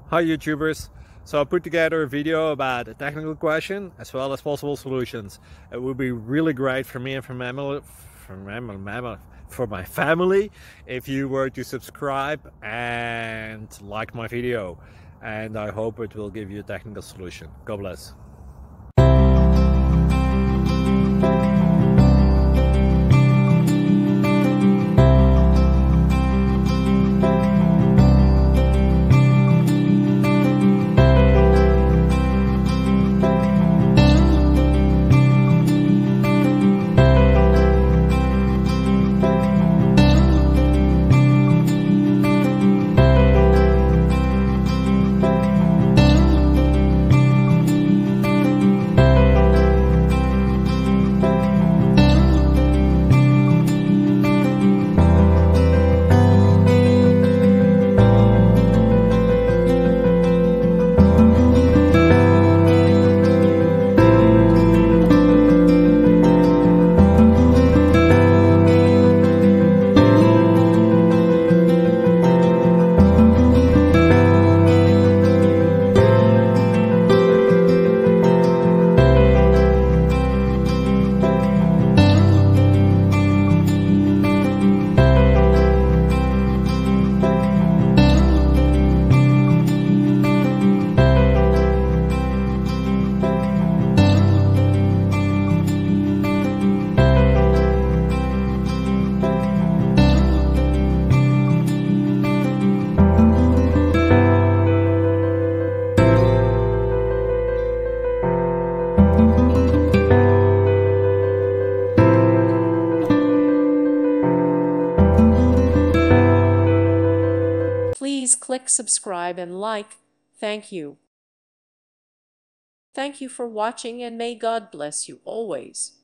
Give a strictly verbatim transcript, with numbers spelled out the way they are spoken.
Hi YouTubers. So I put together a video about a technical question as well as possible solutions. It would be really great for me and for my for my, for my family if you were to subscribe and like my video, and I hope it will give you a technical solution. God bless. Please click subscribe and like. Thank you. Thank you for watching, and may God bless you always.